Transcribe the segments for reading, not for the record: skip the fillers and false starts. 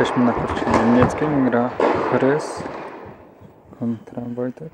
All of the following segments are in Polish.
Jesteśmy na korcie niemieckim, gra Chrys kontra Wojtek.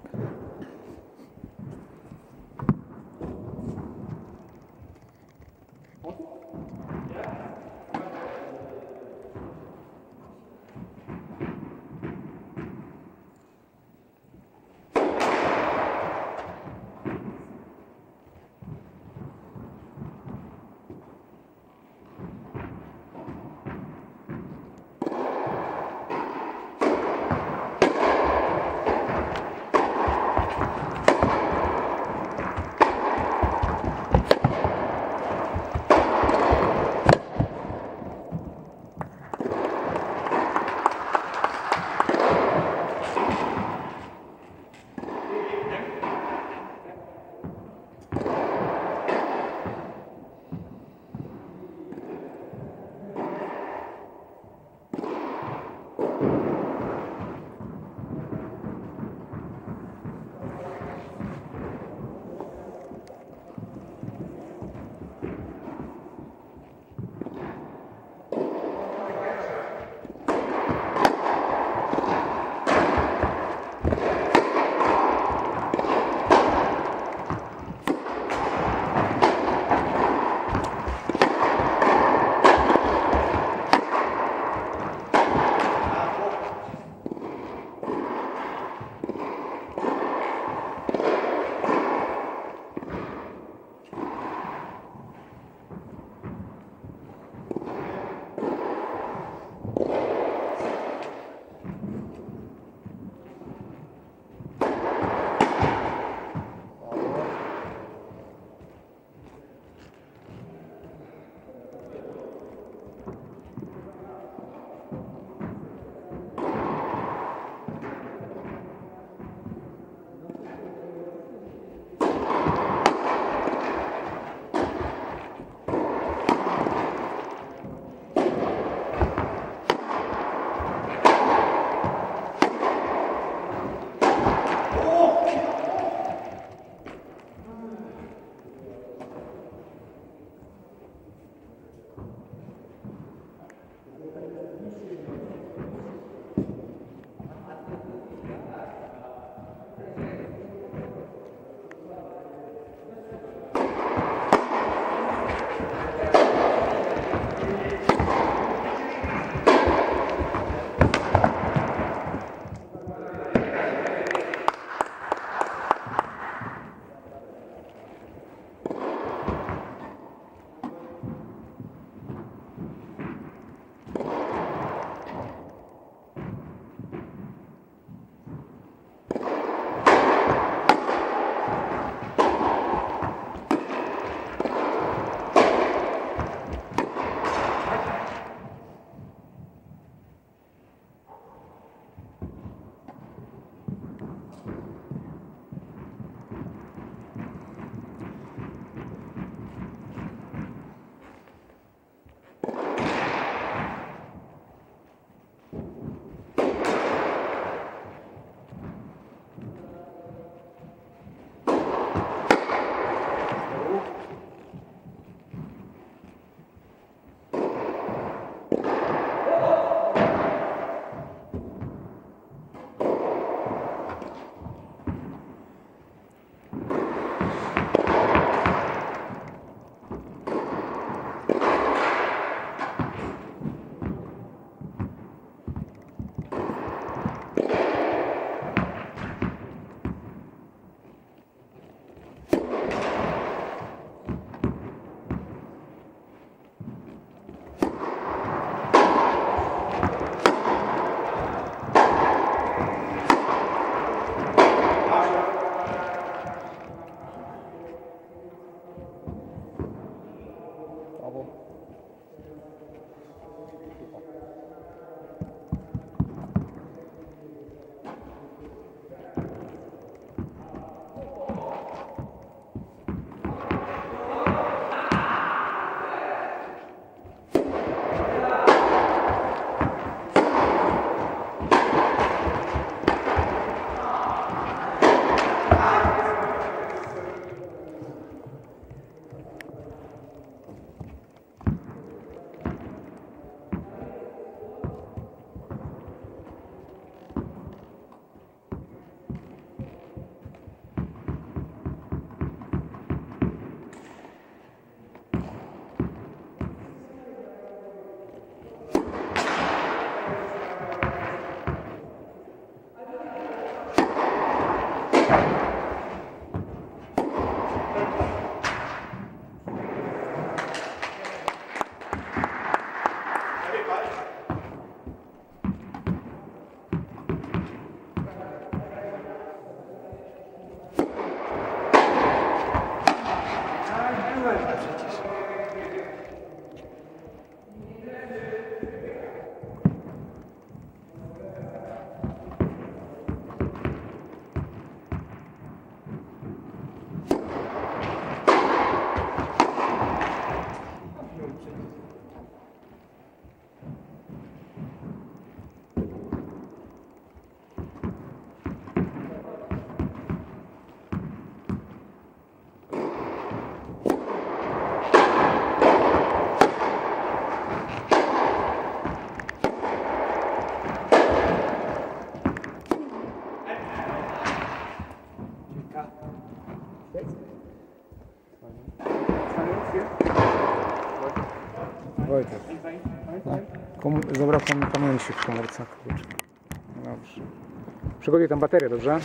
zabrakło mi pamięci w komórce. Kurczę. No dobrze. Przygotuj tam baterię, dobrze?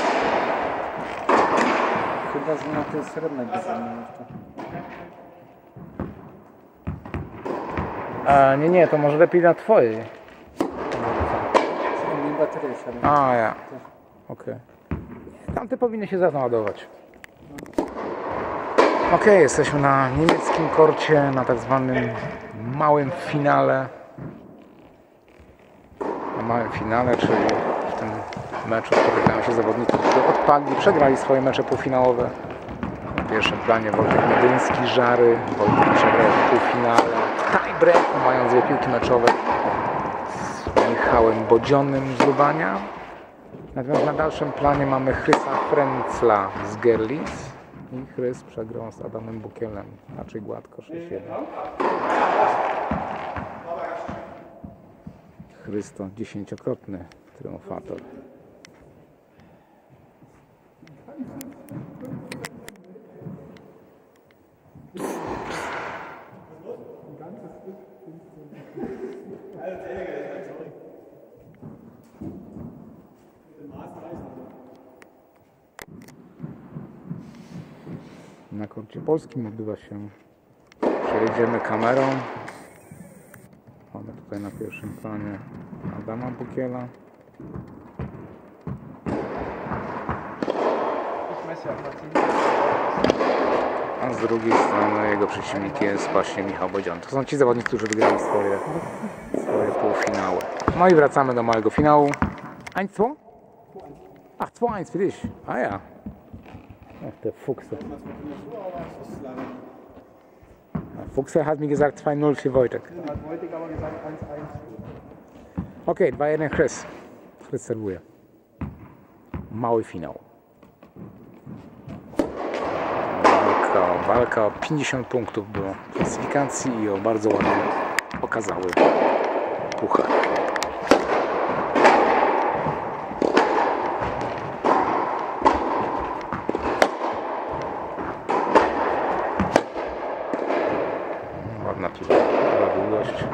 Chyba, że na tej srebrnej bierzemy jeszcze. Nie, to może lepiej na twojej. Mi bateria siada. Ja. Okej. Tamte powinny się załadować. Okej, jesteśmy na niemieckim korcie, na tak zwanym małym finale. Na małym finale, czyli w tym meczu spotykają się zawodnicy, którzy odpadli, przegrali swoje mecze półfinałowe. W pierwszym planie Wojtek Medyński, Żary. Wojtek przegrał w półfinale. W tiebreaku mają 2 piłki meczowe z Michałem Bodzionym z Lubania. Natomiast na dalszym planie mamy Chrysa Fręcla z Görlitz. I Chrys przegrał z Adamem Bukielem, raczej gładko 6-1. Chrys to 10-krotny triumfator. Na korcie polskim odbywa się, przejedziemy kamerą. Mamy tutaj na pierwszym planie Adama Bukiela. A z drugiej strony jego przeciwnik jest właśnie Michał Bodzion. To są ci zawodnicy, którzy wygrali swoje półfinały. No i wracamy do małego finału. 1-2? Ach, 2-1 für dich. Ja. Ach, der Fuchse. Fuchse hat mi gesagt 2-0 für Wojtek. Hat Wojtek aber gesagt 1-1. Okej, 2-1 Chris. Chris serwuje. Mały finał. Walka o 50 punktów do klasyfikacji i o bardzo ładnie okazały puchar. Ładna piła, dobra długość.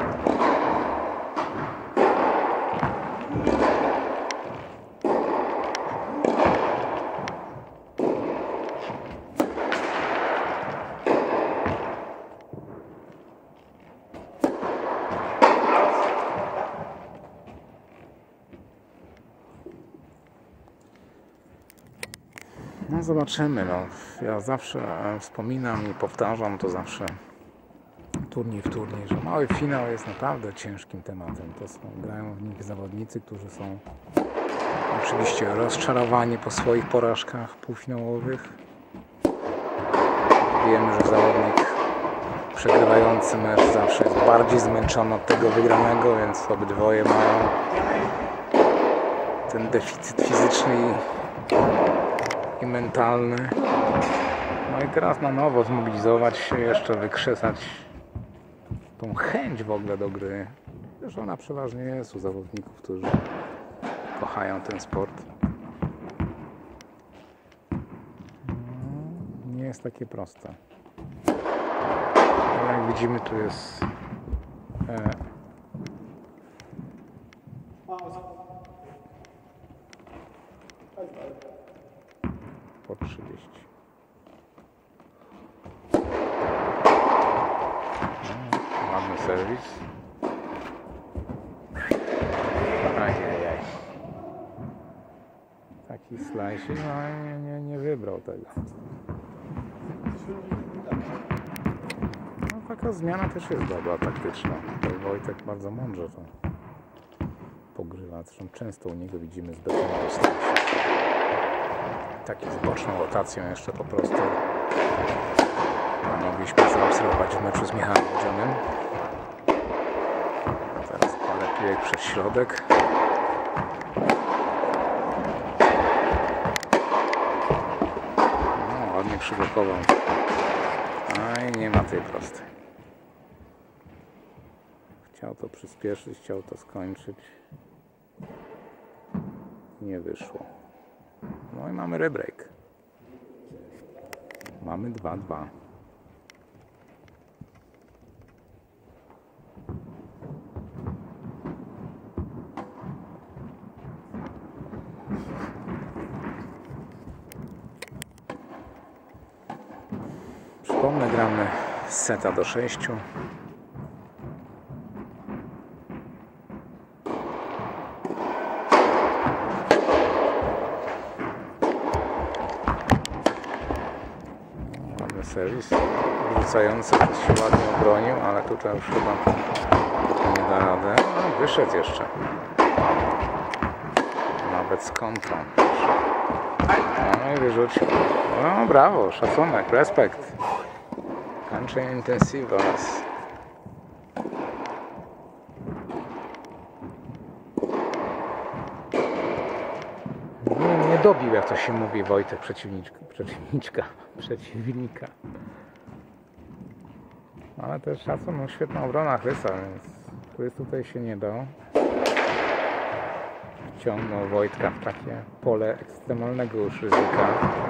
No zobaczymy, ja zawsze wspominam i powtarzam to zawsze turniej w turniej, że mały finał jest naprawdę ciężkim tematem. Grają w nim zawodnicy, którzy są oczywiście rozczarowani po swoich porażkach półfinałowych. Wiemy, że zawodnik przegrywający mecz zawsze jest bardziej zmęczony od tego wygranego, więc obydwoje mają ten deficyt fizyczny i mentalny. No i teraz na nowo zmobilizować się, jeszcze wykrzesać tą chęć w ogóle do gry. Też ona przeważnie jest u zawodników, którzy kochają ten sport. Nie jest takie proste. Ale jak widzimy, tu jest po 30. Ładny serwis. Ajajaj. Taki slajsik, no nie wybrał tego. No taka zmiana też jest dobra, taktyczna. Tutaj Wojtek bardzo mądrze to pogrywa. Zresztą często u niego widzimy z betonu taki z boczną rotacją jeszcze po prostu. Mogliśmy zaobserwować w meczu z Michałem Bodzionym. Teraz parę piłek przez środek. No, ładnie przyblokował. A i nie ma tej prostej. Chciał to przyspieszyć, chciał to skończyć. Nie wyszło. No i mamy rebreak. Mamy 2-2. My gramy z seta do 6. Ładny serwis wrzucający, się ładnie obronił, ale tutaj już chyba nie da radę. No, wyszedł jeszcze. Nawet z kontrą. No i wyrzucił. No brawo, szacunek, respekt. Country Intensivas. Nie dobił, jak to się mówi, Wojtek, przeciwnika. Ale też szacun, świetna obrona Chrysa, więc Chrys tutaj się nie dał. Wciągnął Wojtka w takie pole ekstremalnego już ryzyka.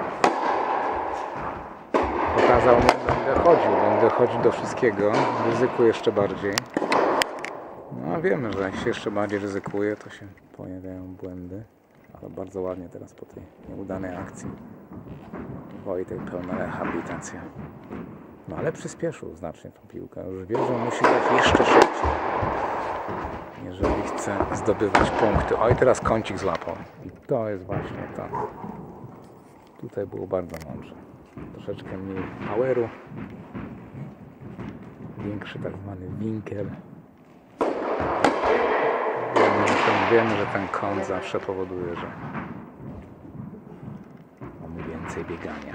Pokazał mu, będę chodził do wszystkiego, ryzykuję jeszcze bardziej. No a wiemy, że jak się jeszcze bardziej ryzykuje, to się pojawiają błędy. Ale bardzo ładnie teraz po tej nieudanej akcji Wojtek, pełna rehabilitacja. No ale przyspieszył znacznie tą piłkę. Już wie, że musi grać jeszcze szybciej, jeżeli chce zdobywać punkty. Oj, teraz kącik złapał. I to jest właśnie to. Tutaj było bardzo mądrze. Troszeczkę mniej poweru. Większy tak zwany winkel. Wiemy, że ten kąt zawsze powoduje, że mamy więcej biegania.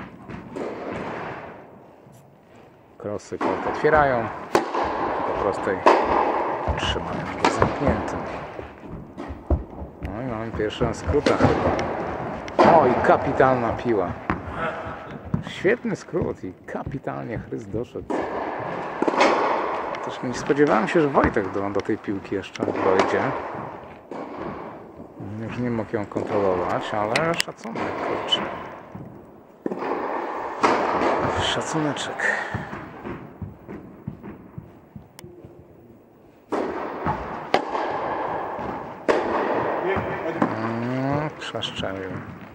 Krosy kąt otwierają. Po prostej trzymają go zamkniętym. No i mamy pierwszy skrót chyba. O, i kapitalna piła. Świetny skrót i kapitalnie Chrys doszedł. Też nie spodziewałem się, że Wojtek do tej piłki jeszcze dojdzie. Już nie mógł ją kontrolować, ale szacunek, kurczę. Szacuneczek. Przeszczelił.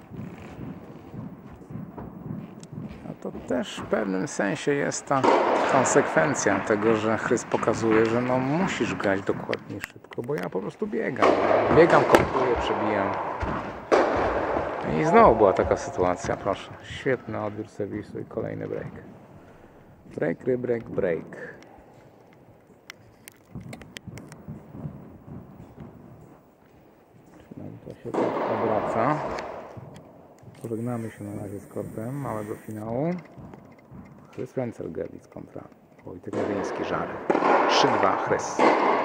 No to też w pewnym sensie jest ta konsekwencja tego, że Chrys pokazuje, że no musisz grać dokładnie szybko, bo ja po prostu biegam. Biegam, kontruję, przebijam. I znowu była taka sytuacja, proszę. Świetny odbiór serwisu i kolejny break. Break. To się tak obraca. Pożegnamy się na razie z kortem małego finału. Chrys Wenzel-Görlitz kontra Wojtek Jagielloński Żary. 3-2 Chrys.